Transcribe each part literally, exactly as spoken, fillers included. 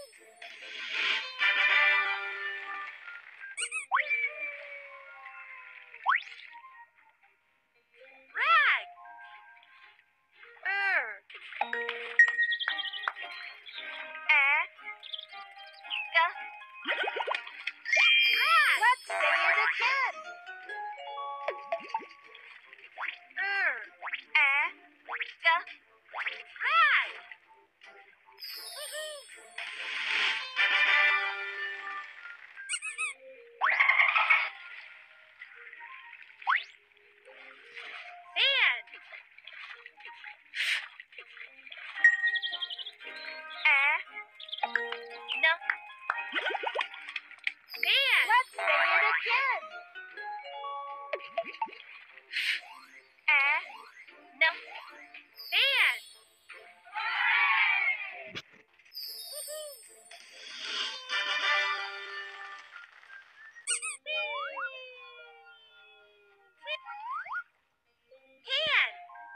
Rag. Er. A. Ga. Rag. Let's say it again. Er. A. Ga. Rag. Sand. A. No. Sand. Let's say it again. A. No. Sand. Hand.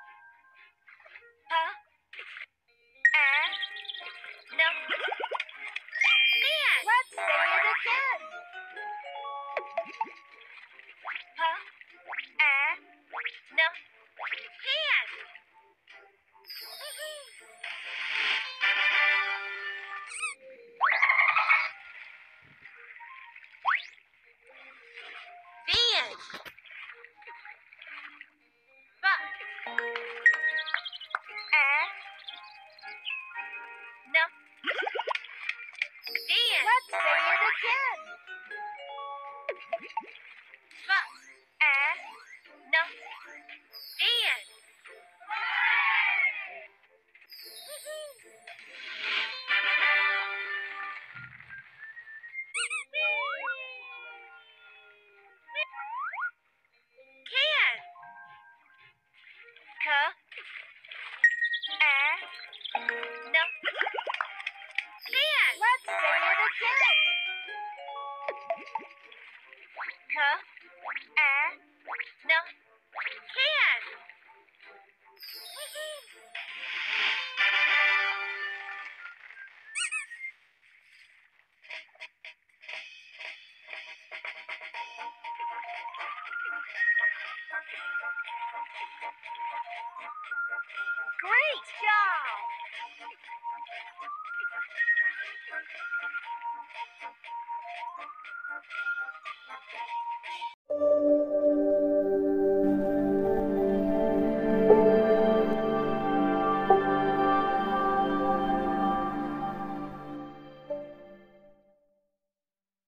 Huh? A. No. Sand. Let's say it again. Huh? A. No. Hand. Van. Buck. A. No. Van. Let's say it again. Buck. A. No. Van. Can. Ka. A. No. Can. Let's say it again. Ka. A. No. Can. Great job!